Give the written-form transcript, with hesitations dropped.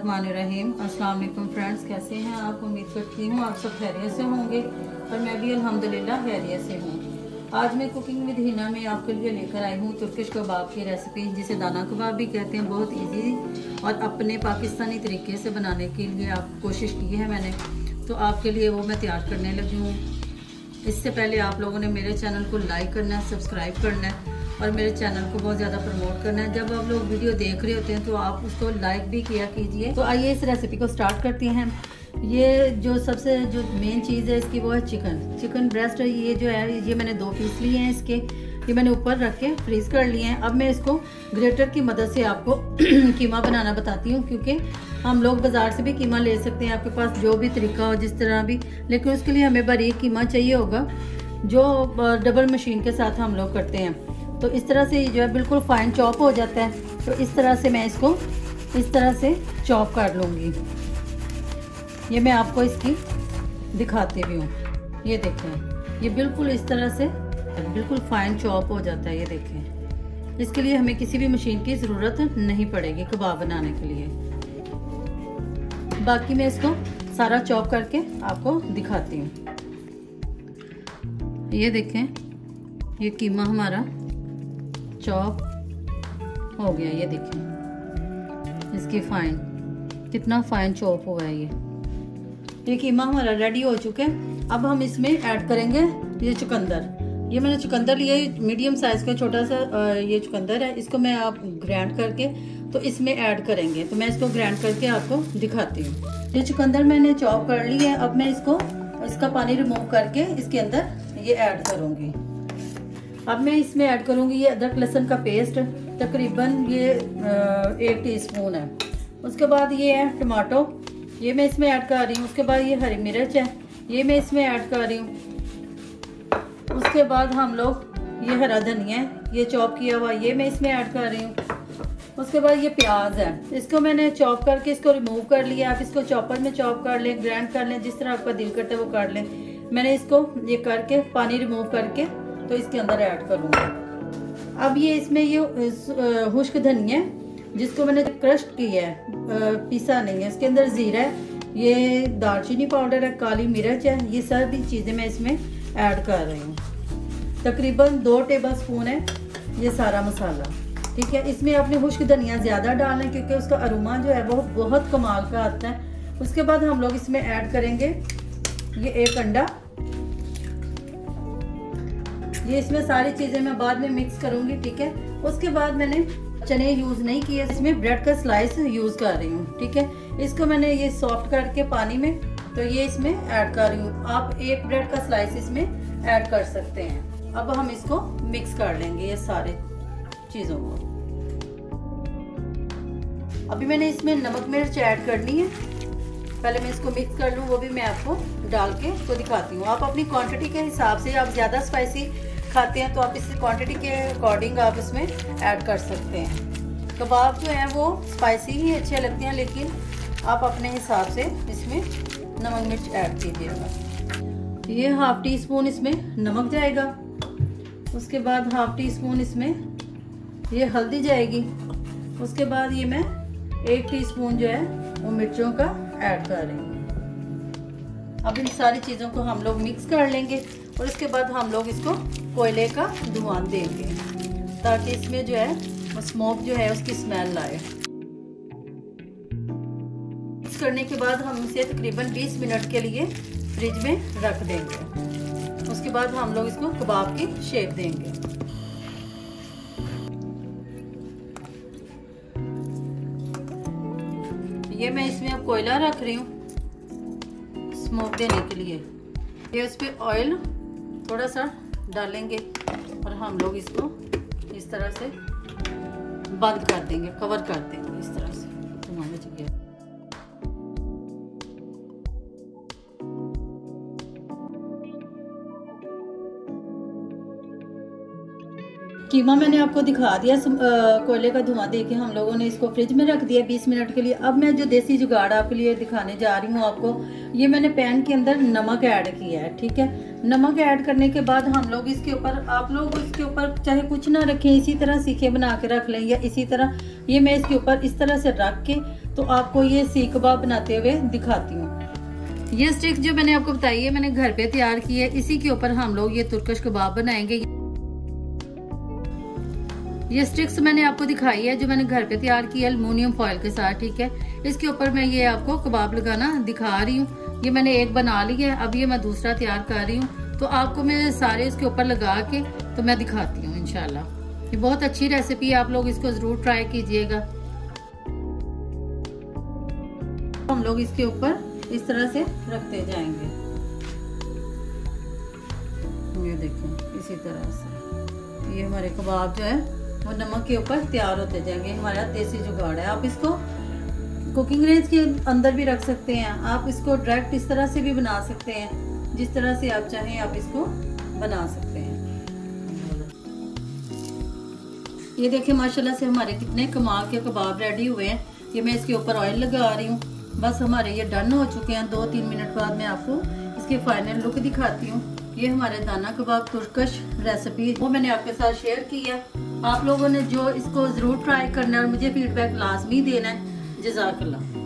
बिस्मिल्लाहिर्रहमानिर्रहीम। अस्सलाम वालेकुम फ्रेंड्स, कैसे हैं आप? उम्मीद करती हूँ आप सब खैरियत से होंगे और मैं भी अल्हम्दुलिल्लाह खैरियत से हूँ। आज मैं कुकिंग विद हिना में आपके लिए लेकर आई हूँ तुर्किश कबाब की रेसिपी, जिसे दाना कबाब भी कहते हैं। बहुत इजी और अपने पाकिस्तानी तरीके से बनाने के लिए आप कोशिश की है मैंने, तो आपके लिए वो मैं तैयार करने लगी हूँ। इससे पहले आप लोगों ने मेरे चैनल को लाइक करना है, सब्सक्राइब करना है और मेरे चैनल को बहुत ज़्यादा प्रमोट करना है। जब आप लोग वीडियो देख रहे होते हैं तो आप उसको लाइक भी किया कीजिए। तो आइए इस रेसिपी को स्टार्ट करते हैं। ये जो सबसे जो मेन चीज़ है इसकी वो है चिकन ब्रेस्ट है। ये जो है ये मैंने 2 पीस लिए हैं इसके, ये मैंने ऊपर रख के फ्रीज़ कर लिए हैं। अब मैं इसको ग्रेटर की मदद से आपको कीमा बनाना बताती हूँ, क्योंकि हम लोग बाज़ार से भी कीमा ले सकते हैं, आपके पास जो भी तरीका हो जिस तरह भी, लेकिन उसके लिए हमें बारीक कीमा चाहिए होगा जो डबल मशीन के साथ हम लोग करते हैं। तो इस तरह से जो है बिल्कुल फाइन चॉप हो जाता है। तो इस तरह से मैं इसको इस तरह से चॉप कर लूँगी। ये मैं आपको इसकी दिखाती भी हूँ। ये देखें, ये बिल्कुल इस तरह से बिल्कुल फाइन चॉप हो जाता है। ये देखें, इसके लिए हमें किसी भी मशीन की ज़रूरत नहीं पड़ेगी कबाब बनाने के लिए। बाकी मैं इसको सारा चॉप करके आपको दिखाती हूँ। ये देखें, ये कीमा हमारा चॉप हो गया। ये देखें इसकी फाइन, कितना फाइन चॉप हुआ है। ये कीमा हमारा रेडी हो चुका है। अब हम इसमें ऐड करेंगे ये चुकंदर। ये मैंने चुकंदर लिया, मीडियम साइज का छोटा सा ये चुकंदर है। इसको मैं आप ग्राइंड करके तो इसमें ऐड करेंगे। तो मैं इसको ग्राइंड करके आपको दिखाती हूँ। ये चुकंदर मैंने चॉप कर ली है। अब मैं इसका पानी रिमूव करके इसके अंदर ये ऐड करूँगी। अब मैं इसमें ऐड करूँगी ये अदरक लहसुन का पेस्ट, तकरीबन ये 1 टीस्पून है। उसके बाद ये है टमाटो, ये मैं इसमें ऐड कर रही हूँ। उसके बाद ये हरी मिर्च है, ये मैं इसमें ऐड कर रही हूँ। उसके बाद हम लोग ये हरा धनिया है, ये चॉप किया हुआ, ये मैं इसमें ऐड कर रही हूँ। उसके बाद ये प्याज है, इसको मैंने चॉप करके इसको रिमूव कर लिया। आप इसको चॉपर में चॉप कर लें, ग्राइंड कर लें, जिस तरह आपका दिल करता है वो कर लें। मैंने इसको ये करके पानी रिमूव करके तो इसके अंदर ऐड करूँगी। अब ये इसमें ये खुश्क धनिया है जिसको मैंने क्रश किया है, पीसा नहीं है। इसके अंदर जीरा है, ये दालचीनी पाउडर है, काली मिर्च है, ये सभी चीज़ें मैं इसमें ऐड कर रही हूँ। तकरीबन 2 टेबलस्पून है ये सारा मसाला, ठीक है। इसमें आपने खुश्क धनिया ज़्यादा डालना है क्योंकि उसका अरोमा जो है वो बहुत कमाल का आता है। उसके बाद हम लोग इसमें ऐड करेंगे ये 1 अंडा। ये इसमें सारी चीज़ें मैं बाद में मिक्स करूँगी, ठीक है। उसके बाद मैंने चने यूज़ नहीं किए, इसमें ब्रेड का स्लाइस यूज़ कर रही हूँ, ठीक है। इसको मैंने ये सॉफ्ट करके पानी में तो ये इसमें ऐड कर रही हूँ। आप 1 ब्रेड का स्लाइस इसमें ऐड कर सकते हैं। अब हम इसको मिक्स कर लेंगे ये सारे चीज़ों को। अभी मैंने इसमें नमक मिर्च ऐड करनी है, पहले मैं इसको मिक्स कर लूँ, वो भी मैं आपको डाल के तो दिखाती हूँ। आप अपनी क्वांटिटी के हिसाब से, आप ज़्यादा स्पाइसी खाते हैं तो आप इस क्वांटिटी के अकॉर्डिंग आप इसमें ऐड कर सकते हैं। कबाब जो है वो स्पाइसी ही अच्छे लगते हैं, लेकिन आप अपने हिसाब से इसमें नमक मिर्च ऐड कीजिएगा। ये 1/2 टीस्पून इसमें नमक जाएगा। उसके बाद 1/2 टीस्पून इसमें ये हल्दी जाएगी। उसके बाद ये मैं 1 टीस्पून जो है वो मिर्चों का ऐड कर रही हूँ। अब इन सारी चीज़ों को हम लोग मिक्स कर लेंगे और इसके बाद हम लोग इसको कोयले का धुआं देंगे ताकि इसमें जो है वो स्मोक जो है उसकी स्मेल आए। मिक्स करने के बाद हम इसे तकरीबन 20 मिनट के लिए फ्रिज में रख देंगे। उसके बाद हम लोग इसको कबाब की शेप देंगे। ये मैं इसमें अब कोयला रख रही हूँ स्मोक देने के लिए। ये उस पर ऑयल थोड़ा सा डालेंगे और हम लोग इसको इस तरह से बंद कर देंगे, कवर कर देंगे इस तरह से। कीमा मैंने आपको दिखा दिया, कोयले का धुआं देके हम लोगों ने इसको फ्रिज में रख दिया 20 मिनट के लिए। अब मैं जो देसी जुगाड़ आपके लिए दिखाने जा रही हूँ आपको, ये मैंने पैन के अंदर नमक ऐड किया है, ठीक है। नमक ऐड करने के बाद हम लोग इसके ऊपर, आप लोग इसके ऊपर चाहे कुछ ना रखें, इसी तरह सीखे बना के रख लें या इसी तरह, ये मैं इसके ऊपर इस तरह से रख के तो आपको ये सीख कबाब बनाते हुए दिखाती हूँ। ये स्टिक जो मैंने आपको बताई है मैंने घर पे तैयार की है। इसी के ऊपर हम लोग ये तुर्कश कबाब बनाएंगे। ये स्टिक्स मैंने आपको दिखाई है जो मैंने घर पे तैयार की है एल्युमिनियम फॉइल के साथ, ठीक है। इसके ऊपर मैं ये आपको कबाब लगाना दिखा रही हूँ। ये मैंने एक बना ली है, अब ये मैं दूसरा तैयार कर रही हूँ। तो आपको मैं सारे इसके ऊपर लगा के तो मैं दिखाती हूँ इंशाल्लाह। ये बहुत अच्छी रेसिपी है, आप लोग इसको जरूर ट्राई कीजिएगा। हम लोग इसके ऊपर इस तरह से रखते जाएंगे, ये देखो इसी तरह से। ये हमारे कबाब जो है वो नमक के ऊपर तैयार होते जाएंगे। हमारा देसी जुगाड़ है। आप इसको कुकिंग रेंज के अंदर भी रख सकते हैं, आप इसको डायरेक्ट इस तरह से भी बना सकते हैं। जिस तरह से आप चाहें आप इसको बना सकते हैं। ये देखिए माशाल्लाह से हमारे कितने कमाल के कबाब रेडी हुए हैं। ये मैं इसके ऊपर ऑयल लगा रही हूँ। बस हमारे ये डन हो चुके हैं। 2-3 मिनट बाद मैं आपको इसके फाइनल लुक दिखाती हूँ। ये हमारे दाना कबाब तुर्कश रेसिपी वो मैंने आपके साथ शेयर की है। आप लोगों ने जो इसको जरूर ट्राई करना है और मुझे फीडबैक लाजमी देना है। जज़ाकल्लाह।